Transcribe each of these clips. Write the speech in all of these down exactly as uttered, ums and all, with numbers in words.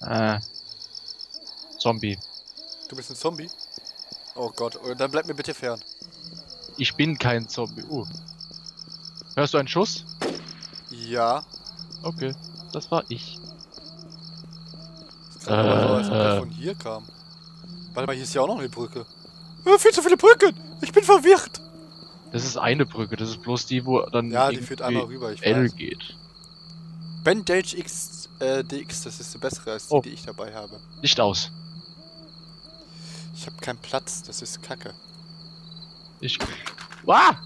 Äh. Zombie. Du bist ein Zombie? Oh Gott, oh, dann bleib mir bitte fern. Ich bin kein Zombie. Uh. Hörst du einen Schuss? Ja. Okay, das war ich. Das klang aber so, als ob der Äh. von hier kam. Warte mal, hier ist ja auch noch eine Brücke. Äh, viel zu viele Brücken! Ich bin verwirrt! Das ist eine Brücke, das ist bloß die, wo dann Ja, die führt einmal rüber, ich L weiß. geht. Bandage X, äh, D X, das ist die bessere als die, Oh. die ich dabei habe. Licht aus. Ich habe keinen Platz, das ist Kacke. Ich. Ah!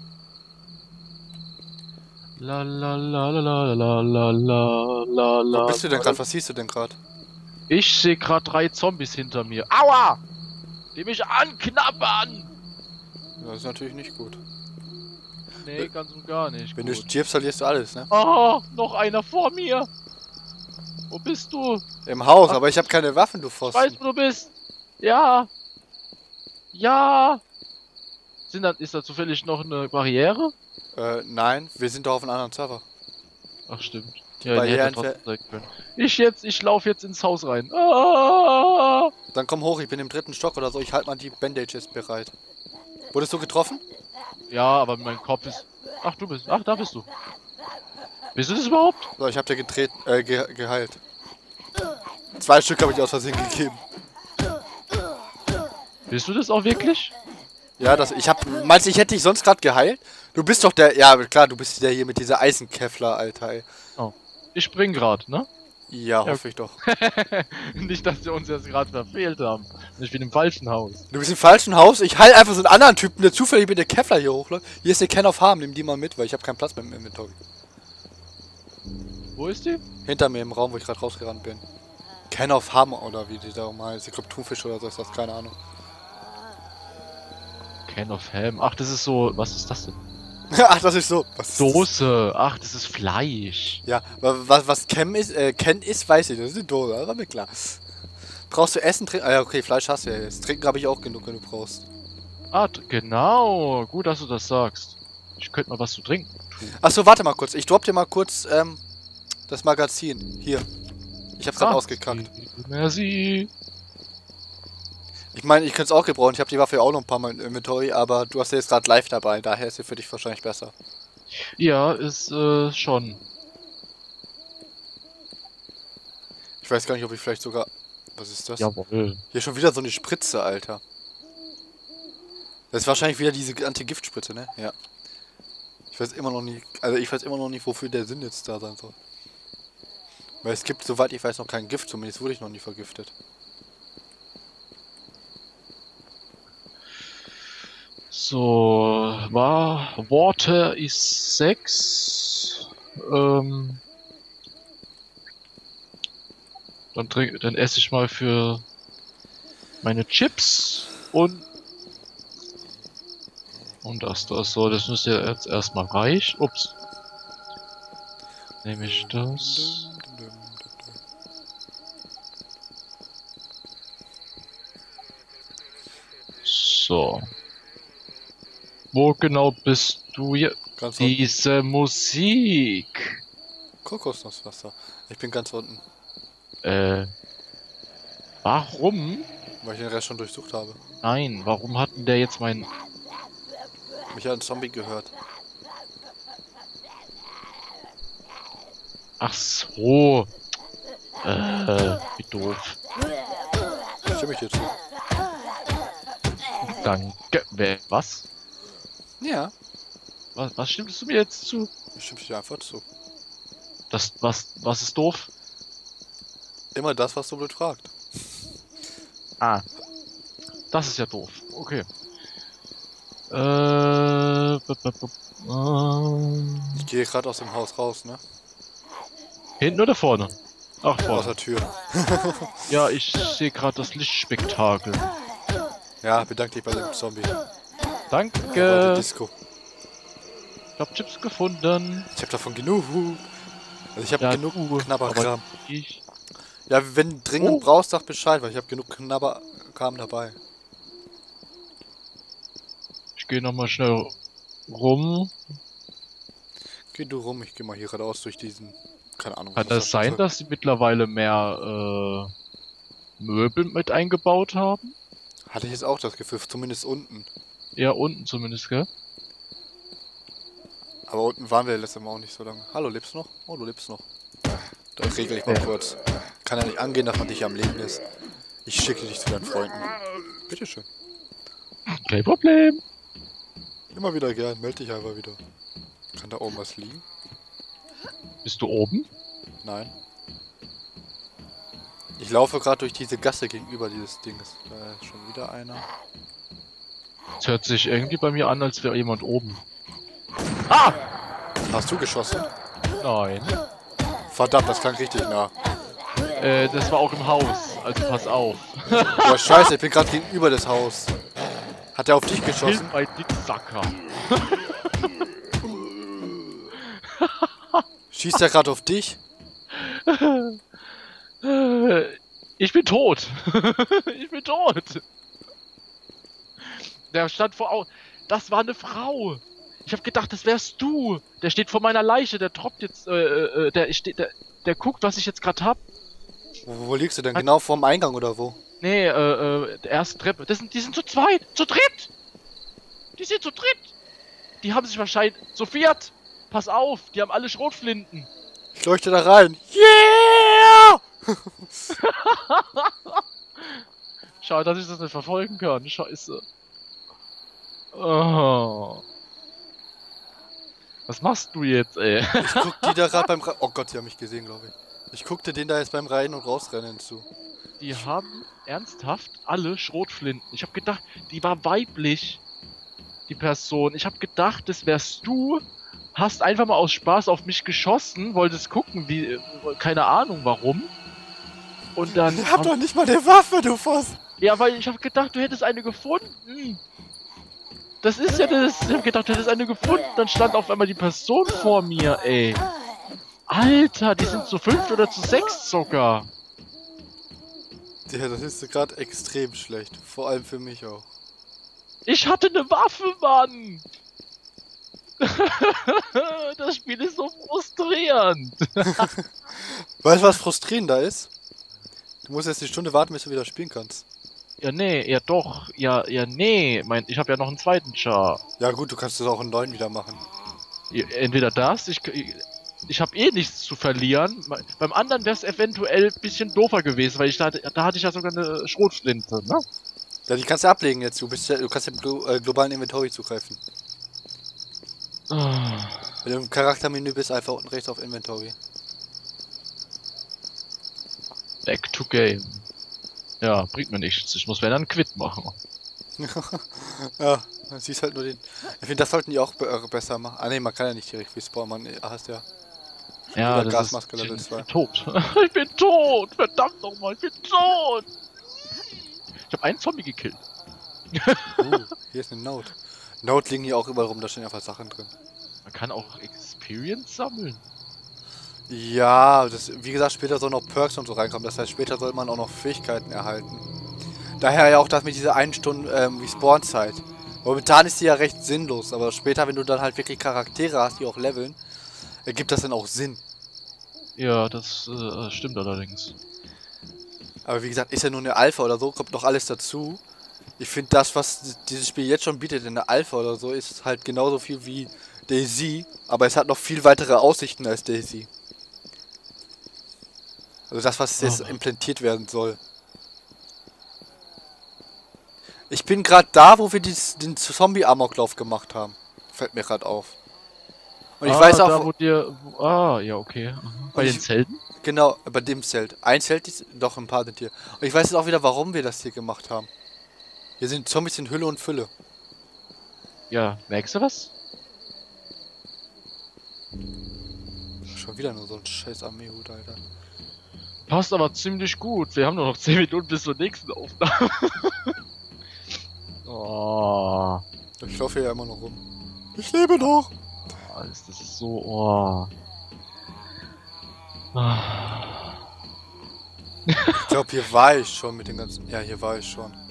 La la la la la la la la la la. Wo bist du denn gerade? Was siehst du denn gerade? Ich sehe gerade drei Zombies hinter mir. Aua! Die mich anknabbern! Das ist natürlich nicht gut. Nee, ganz und gar nicht. Wenn gut. du stirbst, verlierst du alles, ne? Oh, noch einer vor mir! Wo bist du? Im Haus, Ach, aber ich habe keine Waffen, du Ich Pfosten. weiß, wo du bist! Ja! Ja! Sind da, ist da zufällig noch eine Barriere? Äh, nein, wir sind doch auf einem anderen Server. Ach, stimmt. Die Ja, die Barrieren hätte trotzdem sein können. Ich jetzt, ich laufe jetzt ins Haus rein. Ah! Dann komm hoch, ich bin im dritten Stock oder so, ich halte mal die Bandages bereit. Wurdest du getroffen? Ja, aber mein Kopf ist... Ach, du bist... Ach, da bist du. Bist du das überhaupt? So, ich hab dir getreten, äh, ge geheilt. Zwei Stück habe ich aus Versehen gegeben. Bist du das auch wirklich? Ja, das, ich hab, meinst du, ich hätte dich sonst gerade geheilt? Du bist doch der, ja klar, du bist der hier mit dieser Eisenkevlar, Alter, ey. Oh. Ich spring gerade, ne? Ja, Ja. hoffe ich doch. Nicht, dass wir uns jetzt gerade verfehlt haben. Ich bin im falschen Haus. Du bist im falschen Haus, ich heil einfach so einen anderen Typen, der zufällig mit der Kevlar hier hochläuft. Hier ist der Can of Harm, nimm die mal mit, weil ich habe keinen Platz mehr im Inventory. Wo ist die? Hinter mir im Raum, wo ich gerade rausgerannt bin. Can of Harm oder wie die da mal heißt. Ich glaube Thunfisch oder so ist das, keine Ahnung. Can of Ham. Ach, das ist so... Was ist das denn? Ach, das ist so. Was ist das? Soße. Ach, das ist Fleisch. Ja, wa- was, was Chem ist, äh, Ken ist, weiß ich, das ist eine Dose, das war mir klar. Brauchst du Essen, trinken? Ah ja, okay, Fleisch hast du ja jetzt. Trinken habe ich auch genug, wenn du brauchst. Ah, t- genau. Gut, dass du das sagst. Ich könnte mal was zu trinken tun. Achso, warte mal kurz. Ich drop dir mal kurz, ähm, das Magazin. Hier. Ich hab's gerade Ah, ausgekackt. Merci. Ich meine, ich könnte es auch gebrauchen. Ich habe die Waffe ja auch noch ein paar Mal im Inventory, aber du hast sie jetzt gerade live dabei. Daher ist sie für dich wahrscheinlich besser. Ja, ist äh, schon. Ich weiß gar nicht, ob ich vielleicht sogar... Was ist das? Jawohl. Hier schon wieder so eine Spritze, Alter. Das ist wahrscheinlich wieder diese Anti-Gift-Spritze, ne? Ja. Ich weiß immer noch nicht... Also ich weiß immer noch nicht, wofür der Sinn jetzt da sein soll. Weil es gibt, soweit ich weiß, noch kein Gift. Zumindest wurde ich noch nie vergiftet. So, war Water ist sechs. Ähm, dann trink, dann esse ich mal für meine Chips und und das das so, das müsste ja jetzt erstmal reich. Ups. Nehme ich das. So. Wo genau bist du hier? Ganz unten. Diese Musik. Kokosnusswasser. Ich bin ganz unten, Äh. Warum? weil ich den Rest schon durchsucht habe. Nein, warum hat denn der jetzt mein... Mich hat ein Zombie gehört. Ach so. Äh, wie doof. Stimme ich dir zu? Danke. Wer, was? Ja. Was, was stimmst du mir jetzt zu? Ich stimme dir einfach zu. Das, was, was ist doof? Immer das, was du blöd fragt. Ah. Das ist ja doof. Okay. Äh, b -b -b ähm, Ich gehe gerade aus dem Haus raus, ne? hinten oder vorne? Ach, Aus vorne. der Tür. Ja, ich sehe gerade das Lichtspektakel. Ja, bedanke dich bei dem Zombie. War die Danke. Disco. Ich hab Chips gefunden. Ich habe davon genug. Also ich habe Ja, genug du, Knabberkram. aber ich. Ja, wenn du dringend Oh. brauchst, sag Bescheid, weil ich habe genug Knabberkram dabei. Ich gehe nochmal schnell rum. Geh du rum, ich geh mal hier geradeaus durch diesen Keine Ahnung. Kann was das sein, soll. dass sie mittlerweile mehr äh, Möbel mit eingebaut haben? Hatte ich jetzt auch das Gefühl, zumindest unten. Ja, unten zumindest, gell? Aber unten waren wir letztes Mal auch nicht so lange. Hallo, lebst du noch? Oh, du lebst noch. Das regel ich mal Ja. kurz. Kann ja nicht angehen, dass man dich am Leben ist. Ich schicke dich zu deinen Freunden. Bitteschön. Kein Problem. Immer wieder gern, melde dich einfach wieder. Kann da oben was liegen? Bist du oben? Nein. Ich laufe gerade durch diese Gasse gegenüber dieses Dings. Da ist schon wieder einer. Es hört sich irgendwie bei mir an, als wäre jemand oben. Ah! Hast du geschossen? Nein. Verdammt, das klang richtig nah. Äh, das war auch im Haus, also pass auf. Boah, scheiße, ich bin gerade gegenüber des Haus. Hat er auf dich geschossen? Hilf bei Dicksacker. Schießt er gerade auf dich? Ich bin tot. Ich bin tot. Der stand vor Au. Das war eine Frau. Ich habe gedacht, das wärst du. Der steht vor meiner Leiche. Der droppt jetzt. Äh, äh, der steht. Der, der guckt, was ich jetzt gerade hab. Wo, wo liegst du denn? Hat- Genau vorm Eingang oder wo? Nee, äh, äh, der erste Treppe. Das sind, die sind zu zweit. Zu dritt. Die sind zu dritt. Die haben sich wahrscheinlich. Zu viert. Pass auf. Die haben alle Schrotflinten. Ich leuchte da rein. Yeah! Schade, dass ich das nicht verfolgen kann. Scheiße. Oh. Was machst du jetzt, ey? Ich guck die da gerade beim Re Oh Gott, die haben mich gesehen, glaube ich. Ich guckte den da jetzt beim Rein- und Rausrennen zu. Die haben ernsthaft alle Schrotflinten. Ich habe gedacht, die war weiblich, die Person. Ich habe gedacht, das wärst du. Hast einfach mal aus Spaß auf mich geschossen, wolltest gucken, wie, äh, keine Ahnung warum. Und dann. Ich hab doch nicht mal eine Waffe, du Voss! Ja, weil ich habe gedacht, du hättest eine gefunden. Das ist ja das. Ich habe gedacht, du hättest eine gefunden. Dann stand auf einmal die Person vor mir, ey. Alter, die sind zu fünft oder zu sechs sogar. Ja, das ist gerade extrem schlecht. Vor allem für mich auch. Ich hatte eine Waffe, Mann! Das Spiel ist so frustrierend. Weißt du, was frustrierender ist? Du musst jetzt eine Stunde warten, bis du wieder spielen kannst. Ja, nee, ja doch. Ja, ja, nee. Mein, ich habe ja noch einen zweiten Char. Ja gut, du kannst das auch in neun wieder machen. Ja, entweder das, ich, ich habe eh nichts zu verlieren. Beim anderen wäre es eventuell ein bisschen doofer gewesen, weil ich da, da hatte ich ja sogar eine Schrotflinte, ne? Ja, die kannst du ablegen jetzt. Du, bist ja, du kannst im Glo äh, globalen Inventory zugreifen. Ah. Wenn du im Charaktermenü bist, einfach unten rechts auf Inventory. Back to game. Ja, bringt mir nichts. Ich muss wenn dann Quit machen. Ja, man siehst halt nur den. Ich finde, das sollten die auch be äh, besser machen. Ah ne, man kann ja nicht direkt respawnen, man hast ja. Ja, wieder das Gasmaske ist, Level ich zwei. bin tot. Ich bin tot. Verdammt nochmal, ich bin tot. Ich habe einen Zombie gekillt. Uh, hier ist eine Note. Note liegen hier auch überall rum, da stehen einfach Sachen drin. Man kann auch Experience sammeln. Ja, das, wie gesagt, später sollen noch Perks und so reinkommen. Das heißt, später soll man auch noch Fähigkeiten erhalten. Daher ja auch das mit dieser einen Stunde ähm, Respawn-Zeit. Momentan ist die ja recht sinnlos, aber später, wenn du dann halt wirklich Charaktere hast, die auch leveln, ergibt das dann auch Sinn. Ja, das äh, stimmt allerdings. Aber wie gesagt, ist ja nur eine Alpha oder so, kommt noch alles dazu. Ich finde, das, was dieses Spiel jetzt schon bietet in der Alpha oder so, ist halt genauso viel wie DayZ, aber es hat noch viel weitere Aussichten als DayZ. Also das, was jetzt Oh. implementiert werden soll. Ich bin gerade da, wo wir dies, den Zombie-Amoklauf gemacht haben. Fällt mir gerade auf. Und ich ah, weiß auch, da, wo dir, wo, ah, ja, okay. Aha. Bei Und den ich- Zelten? genau, bei dem Zelt. Ein Zelt ist, doch, ein paar sind hier. Und ich weiß jetzt auch wieder, warum wir das hier gemacht haben. Hier sind Zombies in Hülle und Fülle. Ja, merkst du was? Schon wieder nur so ein scheiß Armeehut, Alter. Passt aber ziemlich gut. Wir haben nur noch zehn Minuten bis zur nächsten Aufnahme. Oh, Ich laufe hier ja immer noch rum. Ich lebe noch! alles, das ist so, oh. Ah. Ich glaube, hier war ich schon mit den ganzen... Ja, hier war ich schon.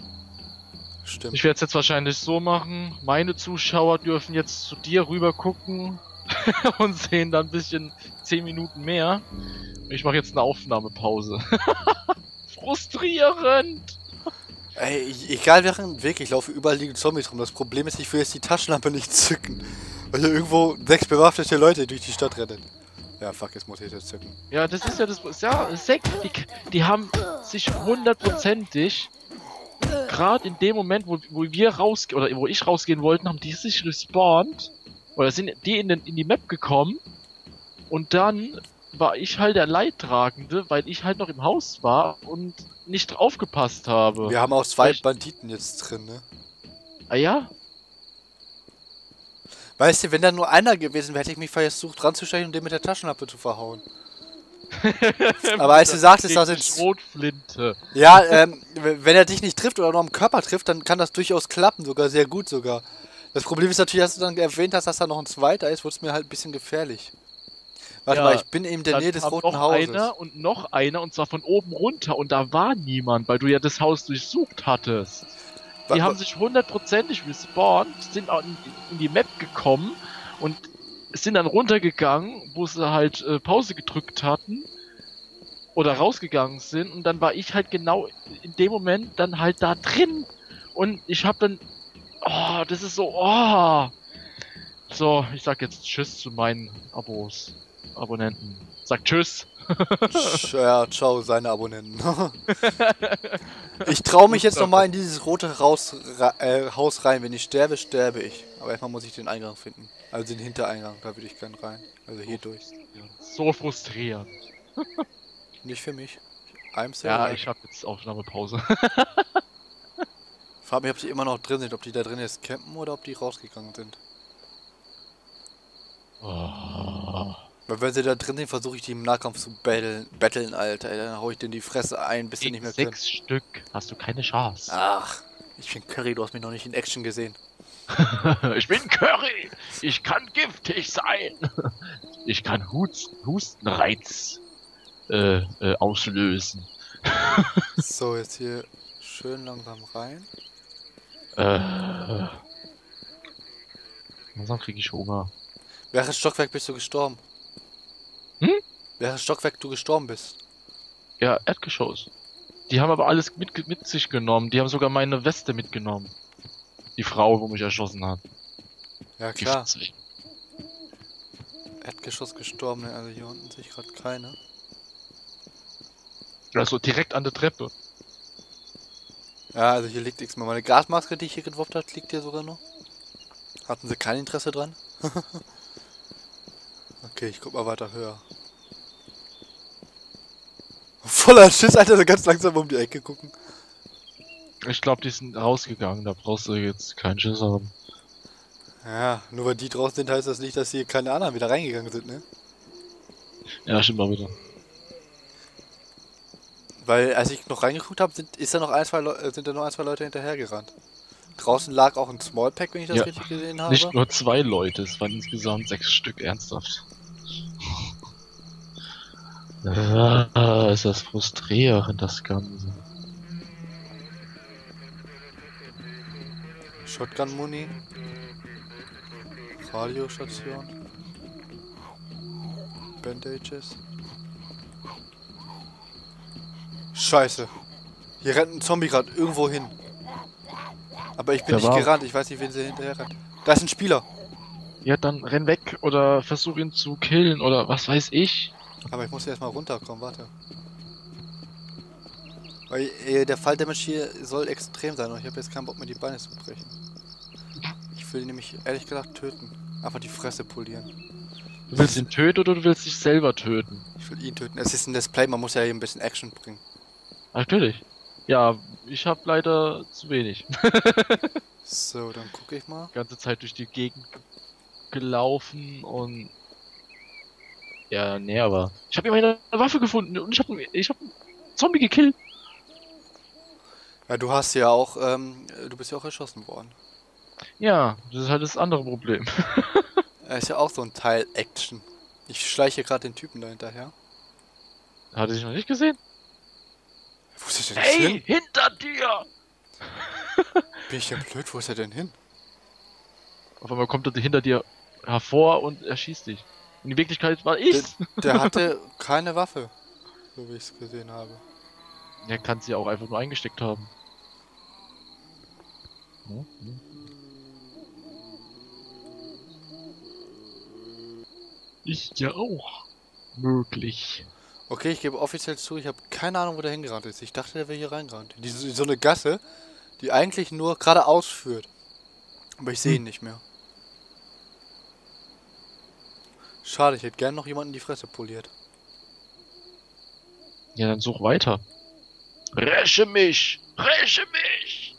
Stimmt. Ich werde es jetzt wahrscheinlich so machen. Meine Zuschauer dürfen jetzt zu dir rüber gucken. und sehen dann ein bisschen zehn Minuten mehr. Ich mache jetzt eine Aufnahmepause. Frustrierend! Ey, ich- egal welchen Weg ich laufe, überall liegen Zombies rum. Das Problem ist, ich will jetzt die Taschenlampe nicht zücken. Weil hier irgendwo sechs bewaffnete Leute durch die Stadt rennen. Ja, fuck, jetzt muss ich das zücken. Ja, das ist ja das. Ja, Sekt, die, die haben sich hundertprozentig, gerade in dem Moment, wo, wo wir raus oder wo ich rausgehen wollten, haben die sich respawnt. Oder sind die in, den, in die Map gekommen. Und dann war ich halt der Leidtragende, weil ich halt noch im Haus war und nicht aufgepasst habe. Wir haben auch zwei Ich- Banditen jetzt drin, ne? Ah ja? Weißt du, wenn da nur einer gewesen wäre, hätte ich mich versucht ranzustechen und den mit der Taschenlampe zu verhauen. Aber als du sagtest, da sind... Schrotflinte. Ja, ähm, w- wenn er dich nicht trifft oder nur am Körper trifft, dann kann das durchaus klappen, sogar sehr gut sogar. Das Problem ist natürlich, dass du dann erwähnt hast, dass da noch ein zweiter ist, wurde es mir halt ein bisschen gefährlich. Warte Ja, mal, ich bin in der Dann Nähe des kam Roten noch Hauses. einer und noch einer und zwar von oben runter und da war niemand, weil du ja das Haus durchsucht hattest. Die Wa- haben wa- sich hundertprozentig respawnt, sind auch in, in die Map gekommen und sind dann runtergegangen, wo sie halt äh, Pause gedrückt hatten oder rausgegangen sind und dann war ich halt genau in dem Moment dann halt da drin und ich hab dann, oh, das ist so, oh. So, ich sag jetzt Tschüss zu meinen Abos, Abonnenten. Sag Tschüss. Tsch- Ja, ciao, seine Abonnenten. Ich traue mich jetzt nochmal in dieses rote Raus, ra, äh, Haus rein. Wenn ich sterbe, sterbe ich. Aber erstmal muss ich den Eingang finden. Also den Hintereingang, da würde ich gern rein. Also hier durch. So frustrierend. Nicht für mich. I'm so Ja, alive. ich hab jetzt Aufnahmepause. Frag mich, ob die immer noch drin sind. Ob die da drin jetzt campen oder ob die rausgegangen sind. Oh. Weil wenn sie da drin sind, versuche ich die im Nahkampf zu battlen, battlen Alter. Dann hau ich denen die Fresse ein, bis sie nicht Gegen mehr können. sechs Stück hast du keine Chance. Ach, ich bin Curry, du hast mich noch nicht in Action gesehen. Ich bin Curry. Ich kann giftig sein. Ich kann Hust Hustenreiz äh, äh, auslösen. So, jetzt hier schön langsam rein. Äh. Langsam krieg ich Hunger. Welches Stockwerk bist du gestorben? Hm? Welches Stockwerk du gestorben bist? Ja, Erdgeschoss. Die haben aber alles mit, mit sich genommen. Die haben sogar meine Weste mitgenommen. Die Frau, wo mich erschossen hat. Ja klar, Giftzweck. Erdgeschoss gestorben, ne? Also hier unten sehe ich gerade keine. Also direkt an der Treppe. Ja, also hier liegt nichts mehr. Meine Gasmaske, die ich hier geworfen habe, liegt hier sogar noch. Hatten sie kein Interesse dran? Okay, ich guck mal weiter höher. Voller Schiss, Alter, so ganz langsam um die Ecke gucken. Ich glaube, die sind rausgegangen. Da brauchst du jetzt keinen Schiss haben. Ja, nur weil die draußen sind, heißt das nicht, dass hier keine anderen wieder reingegangen sind, ne? Ja, stimmt mal wieder. Weil als ich noch reingeguckt habe, sind, ist da noch ein, zwei Leu- äh, sind da noch ein, zwei Leute hinterhergerannt. Draußen lag auch ein Smallpack, wenn ich das Ja, richtig gesehen habe. Nicht nur zwei Leute, es waren insgesamt sechs Stück, ernsthaft. Ah, ist das frustrierend, das Ganze. Shotgun-Muni. Radiostation. Bandages. Scheiße. Hier rennt ein Zombie gerade irgendwo hin. Aber ich bin Der nicht war- gerannt, ich weiß nicht, wen sie hinterher rennt. Da ist ein Spieler. Ja, dann renn weg oder versuch ihn zu killen oder was weiß ich. Aber ich muss erstmal runterkommen, warte. Weil äh, der Falldamage hier soll extrem sein und ich habe jetzt keinen Bock mehr die Beine zu brechen. Ich will ihn nämlich ehrlich gesagt töten. Einfach die Fresse polieren. Du willst ihn töten oder du willst dich selber töten? Ich will ihn töten. Es ist ein Display, man muss ja hier ein bisschen Action bringen. Natürlich. Ja, ich habe leider zu wenig. So, dann gucke ich mal. Die ganze Zeit durch die Gegend ge- gelaufen und... Ja, nee, aber... Ich habe immerhin eine Waffe gefunden und ich habe ich hab einen Zombie gekillt. Ja, du hast ja auch, ähm, du bist ja auch erschossen worden. Ja, das ist halt das andere Problem. Er ist ja auch so ein Teil Action. Ich schleiche gerade den Typen da hinterher. Hatte ich noch nicht gesehen? Wo ist er denn jetzt Hey, hin? hinter dir! Bin ich denn blöd? Wo ist er denn hin? Auf einmal kommt er hinter dir hervor und erschießt dich. In Wirklichkeit war Der, ich's. der hatte keine Waffe, so wie ich es gesehen habe. Er kann sie auch einfach nur eingesteckt haben. Hm? Hm. Ich ja auch. Möglich. Okay, ich gebe offiziell zu, ich habe keine Ahnung, wo der hingerannt ist. Ich dachte, der wäre hier reingerannt. Diese, so eine Gasse, die eigentlich nur geradeaus führt. Aber ich sehe ihn Hm. nicht mehr. Schade, ich hätte gern noch jemanden die Fresse poliert. Ja, dann such weiter. Räche mich! Räche mich!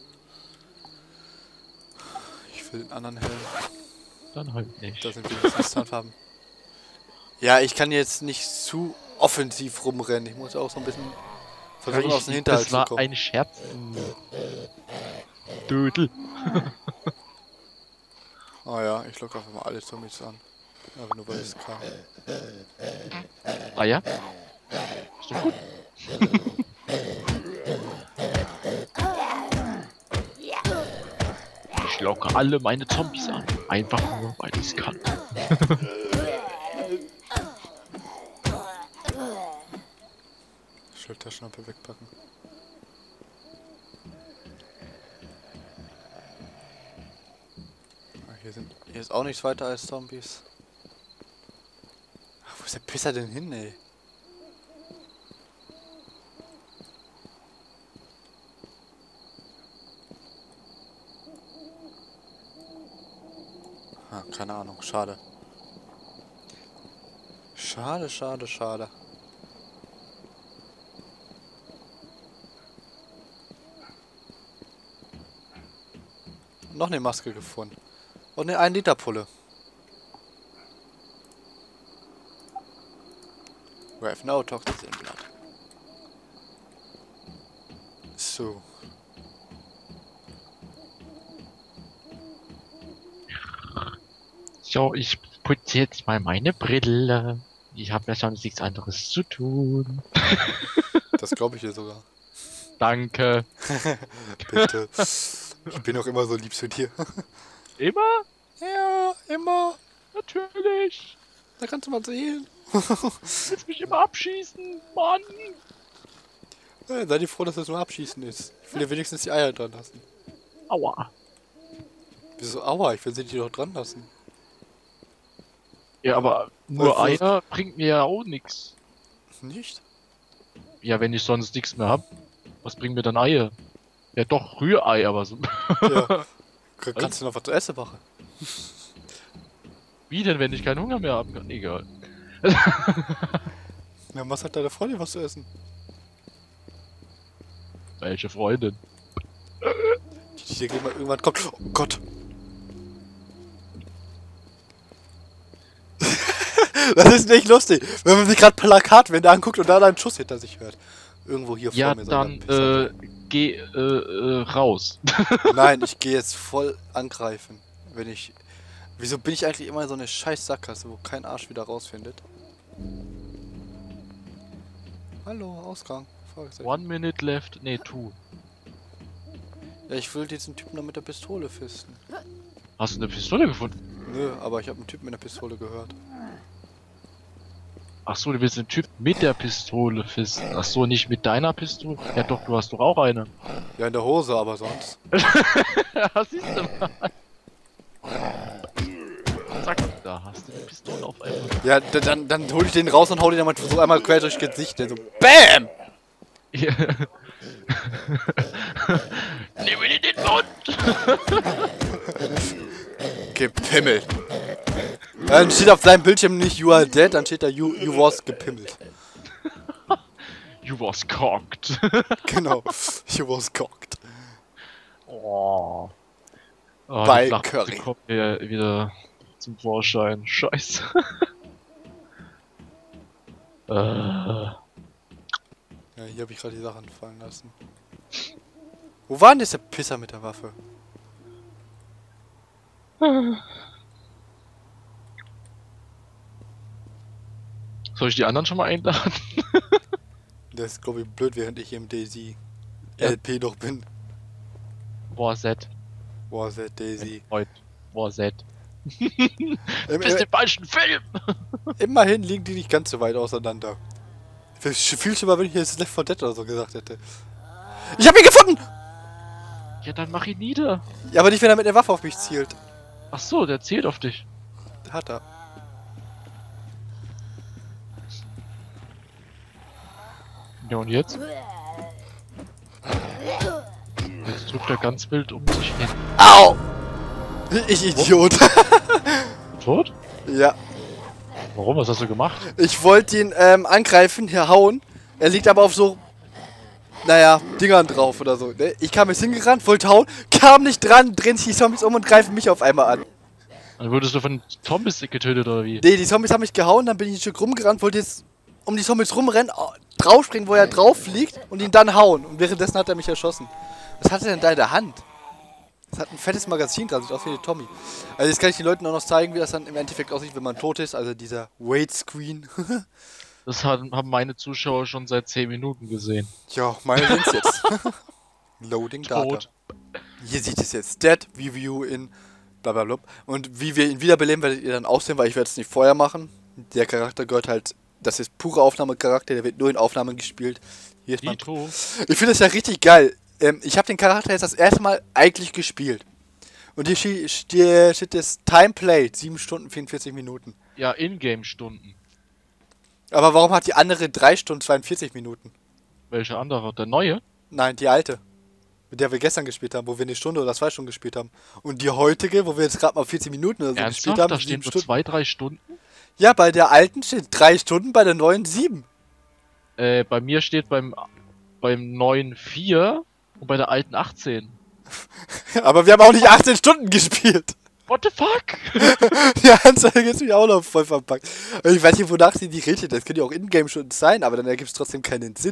Ich will den anderen Helm. Dann halt nicht. Da sind wenigstens Tarnfarben. Ja, ich kann jetzt nicht zu offensiv rumrennen. Ich muss auch so ein bisschen versuchen, Ja, aus dem ich, Hinterhalt das zu war kommen. ein Scherz. Dödel. Ah ja, ich lock einfach mal alle Zombies an. Aber nur weil es kann. Ah ja? Ist doch gut. Ich locke alle meine Zombies an. Einfach nur, weil ich es kann. Schildtaschenlampe wegpacken. Ah, hier, sind, hier ist auch nichts weiter als Zombies. Ach, wo ist der Pisser denn hin, ey? Ah, keine Ahnung, schade. Schade, schade, schade. Noch eine Maske gefunden. Und eine ein Liter Pulle. We have no toxins in blood. So. So, ich putze jetzt mal meine Brille. Ich habe ja sonst nichts anderes zu tun. Das glaube ich dir sogar. Danke. Bitte. Ich bin auch immer so lieb zu dir. Immer? Ja, immer. Natürlich. Da kannst du mal sehen. Du willst mich immer abschießen, Mann. Ja, sei dir froh, dass das nur Abschießen ist. Ich will dir wenigstens die Eier dran lassen. Aua. Wieso aua? Ich will sie dir doch dran lassen. Ja, aber nur Also- Eier bringt mir ja auch nichts. Nicht? Ja, wenn ich sonst nichts mehr hab, was bringt mir dann Eier? Ja, doch, Rührei, aber so. Ja. K- Kannst du noch was zu essen machen? Wie denn, wenn ich keinen Hunger mehr haben kann? Egal. Ja, was hat deine Freundin was zu essen? Welche Freundin? Die hier mal irgendwann kommt. Oh Gott. Das ist nicht lustig, wenn man sich gerade Plakatwände anguckt und da einen Schuss hinter sich hört. Irgendwo hier Ja, vor mir. soll dann, ein Pisser äh, geh, äh, äh, raus. sein. Nein, ich gehe jetzt voll angreifen. Wenn ich... Wieso bin ich eigentlich immer so eine scheiß Sackgasse, wo kein Arsch wieder rausfindet? Hallo, Ausgang. Fragezeichen. One minute left, nee, two. Ja, ich will diesen Typen noch mit der Pistole fisten. Hast du eine Pistole gefunden? Nö, aber ich habe einen Typen mit der Pistole gehört. Ach so, du willst den Typ mit der Pistole fisten. Ach so, nicht mit deiner Pistole? Ja doch, du hast doch auch eine. Ja, in der Hose, aber sonst. Ja, siehst du mal. Zack, da hast du die Pistole auf einmal. Ja, d- dann, dann hol ich den raus und hau den einmal so einmal quer durchs Gesicht. Der so BÄM! Ja. Nimm ihn in den Mund! Gepimmelt. Dann steht auf seinem Bildschirm nicht You are dead, dann steht da You, you was gepimmelt. You was cocked. Genau. You was cocked. Oh. Oh, Bei die Flachwitze Curry. kommen hier wieder zum Vorschein. Scheiße. äh. Ja, hier habe ich gerade die Sachen fallen lassen. Wo war denn jetzt der Pisser mit der Waffe? Soll ich die anderen schon mal einladen? Der ist, glaube ich, blöd, während ich hier im Daisy Ja. L P noch bin. Boah, Z. Boah, sehr Daisy. Heute. Boah, Z. Im, Bist im, im falschen Film! immerhin liegen die nicht ganz so weit auseinander. Viel viel schlimmer, wenn ich jetzt Left four Dead oder so gesagt hätte. Ich hab ihn gefunden! Ja, dann mach ihn nieder. Ja, aber nicht, wenn er mit der Waffe auf mich zielt. Ach so, der zielt auf dich. Hat er. Ja, und jetzt? Jetzt drückt er ganz wild um sich hin. Au! Ich Idiot. Tot? Ja. Warum? Was hast du gemacht? Ich wollte ihn ähm, angreifen, hier hauen. Er liegt aber auf so, naja, Dingern drauf oder so. Ne? Ich kam jetzt hingerannt, wollte hauen, kam nicht dran, drehen sich die Zombies um und greifen mich auf einmal an. Dann wurdest du von Zombies getötet oder wie? Ne, die Zombies haben mich gehauen, dann bin ich ein Stück rumgerannt, wollte jetzt um die Zombies rumrennen, draufspringen, wo er drauf liegt und ihn dann hauen. Und währenddessen hat er mich erschossen. Was hat er denn da in der Hand? Das hat ein fettes Magazin dran, sieht aus wie eine Tommy. Also jetzt kann ich den Leuten auch noch zeigen, wie das dann im Endeffekt aussieht, wenn man tot ist. Also dieser Wait-Screen. Das haben, haben meine Zuschauer schon seit zehn Minuten gesehen. Ja, meine sind's jetzt. Loading Data. Tot. Hier sieht es jetzt. Dead Review in blablabla. Und wie wir ihn wiederbeleben, werdet ihr dann auch sehen, weil ich werde es nicht vorher machen. Der Charakter gehört halt, das ist pure Aufnahmecharakter, der wird nur in Aufnahmen gespielt. Hier ist mein... Dito. Ich finde das ja richtig geil. Ähm, ich habe den Charakter jetzt das erste Mal eigentlich gespielt. Und hier steht, steht, steht das Time Played, sieben Stunden, vierundvierzig Minuten. Ja, Ingame-Stunden. Aber warum hat die andere drei Stunden, zweiundvierzig Minuten? Welche andere? Der neue? Nein, die alte. Mit der wir gestern gespielt haben, wo wir eine Stunde oder zwei Stunden gespielt haben. Und die heutige, wo wir jetzt gerade mal vierzig Minuten oder so Ernsthaft? gespielt haben, Da sieben stehen nur Stunden. zwei, drei Stunden? Ja, bei der alten steht drei Stunden, bei der neuen sieben. Äh, bei mir steht beim, beim neuen vier und bei der alten achtzehn. Aber wir haben auch nicht achtzehn Stunden gespielt. What the fuck? Die Anzeige ist mich auch noch voll verpackt. Und ich weiß nicht, wonach sie die redet. Das könnte ja auch Ingame-Stunden sein, aber dann ergibt es trotzdem keinen Sinn.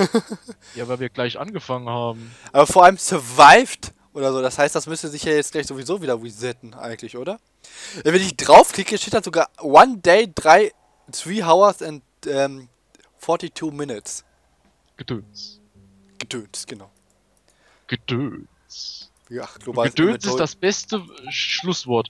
Ja, weil wir gleich angefangen haben. Aber vor allem survived oder so. Das heißt, das müsste sich ja jetzt gleich sowieso wieder resetten, eigentlich, oder? Ja, wenn ich draufklicke, steht dann sogar One Day, drei, three hours and ähm, forty-two minutes. Gedöns. Gedöns, genau. Gedöns. Ja, global. Gedöns ist das beste Schlusswort.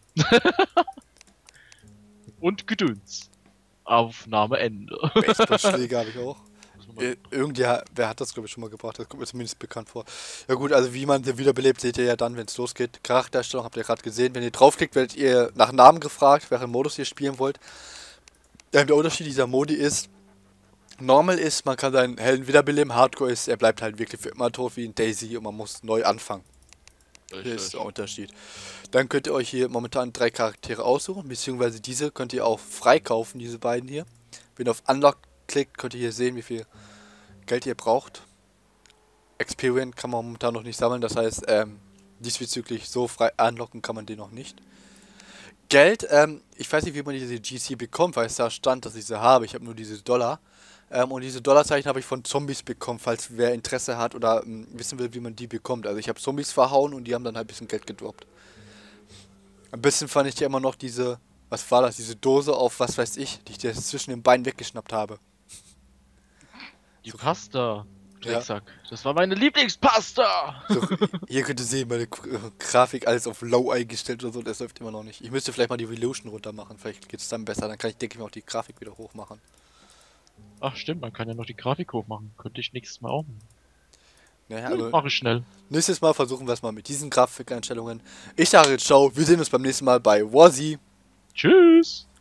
Und Gedöns. Aufnahme Ende. Baseballschläge habe ich auch. Ir Irgendwer wer hat das, glaube ich, schon mal gebracht. Das kommt mir zumindest bekannt vor. Ja gut, also wie man sie wiederbelebt, seht ihr ja dann, wenn es losgeht. Charaktererstellung habt ihr gerade gesehen. Wenn ihr draufklickt, werdet ihr nach Namen gefragt, welchen Modus ihr spielen wollt. Der Unterschied dieser Modi ist, Normal ist, man kann seinen Helden wiederbeleben. Hardcore ist, er bleibt halt wirklich für immer tot wie in Daisy und man muss neu anfangen. Hier ist der Unterschied. Dann könnt ihr euch hier momentan drei Charaktere aussuchen, beziehungsweise diese könnt ihr auch freikaufen, diese beiden hier. Wenn ihr auf Unlock klickt, könnt ihr hier sehen, wie viel Geld ihr braucht. Experience kann man momentan noch nicht sammeln, das heißt, ähm, diesbezüglich so frei unlocken kann man den noch nicht. Geld, ähm, ich weiß nicht, wie man diese G C bekommt, weil es da stand, dass ich sie habe. Ich habe nur diese Dollar. Ähm, und diese Dollarzeichen habe ich von Zombies bekommen, falls wer Interesse hat oder ähm, wissen will, wie man die bekommt. Also ich habe Zombies verhauen und die haben dann halt ein bisschen Geld gedroppt. Ein bisschen fand ich ja immer noch diese, was war das, diese Dose auf, was weiß ich, die ich dir zwischen den Beinen weggeschnappt habe. Die Pasta. Ja. Drecksack. Das war meine Lieblingspasta! So, hier könnt ihr sehen, meine K Grafik alles auf Low eingestellt oder so, das läuft immer noch nicht. Ich müsste vielleicht mal die Resolution runter machen, vielleicht geht es dann besser, dann kann ich, denke ich mal, auch die Grafik wieder hoch machen. Ach stimmt, man kann ja noch die Grafik hochmachen. Könnte ich nächstes Mal auch machen. Naja, Hm, also mach ich schnell. nächstes Mal versuchen wir es mal mit diesen Grafikeinstellungen. Ich sage jetzt ciao, wir sehen uns beim nächsten Mal bei Warzy. Tschüss!